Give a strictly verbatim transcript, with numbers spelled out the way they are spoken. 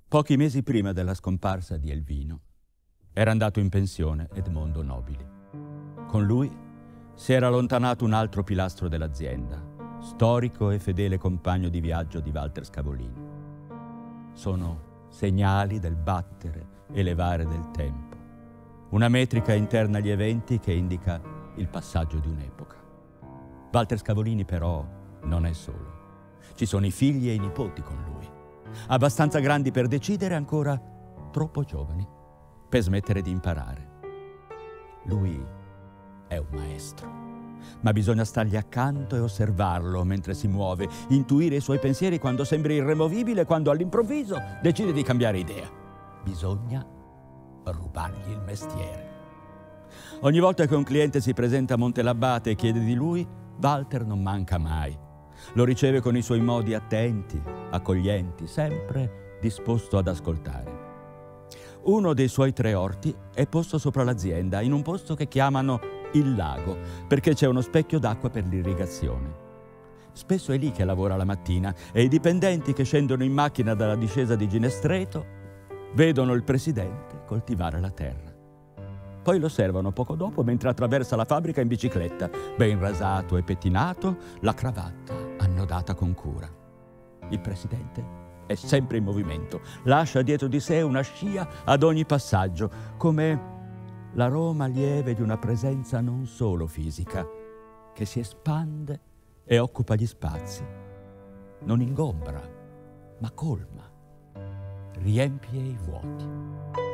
Pochi mesi prima della scomparsa di Elvino, era andato in pensione Edmondo Nobili. Con lui si era allontanato un altro pilastro dell'azienda, storico e fedele compagno di viaggio di Walter Scavolini. Sono segnali del battere e levare del tempo, una metrica interna agli eventi che indica il passaggio di un'epoca. Walter Scavolini però non è solo. Ci sono i figli e i nipoti con lui, abbastanza grandi per decidere, ancora troppo giovani per smettere di imparare. Lui è un maestro, ma bisogna stargli accanto e osservarlo mentre si muove, intuire i suoi pensieri quando sembra irremovibile, quando all'improvviso decide di cambiare idea. Bisogna rubargli il mestiere. Ogni volta che un cliente si presenta a Montelabbate e chiede di lui, Walter non manca mai. Lo riceve con i suoi modi attenti, accoglienti, sempre disposto ad ascoltare. Uno dei suoi tre orti è posto sopra l'azienda, in un posto che chiamano il lago, perché c'è uno specchio d'acqua per l'irrigazione. Spesso è lì che lavora la mattina e i dipendenti che scendono in macchina dalla discesa di Ginestreto vedono il presidente coltivare la terra. Poi lo osservano poco dopo mentre attraversa la fabbrica in bicicletta, ben rasato e pettinato, la cravatta annodata con cura. Il presidente è sempre in movimento, lascia dietro di sé una scia ad ogni passaggio, come l'aroma lieve di una presenza non solo fisica, che si espande e occupa gli spazi. Non ingombra, ma colma, riempie i vuoti.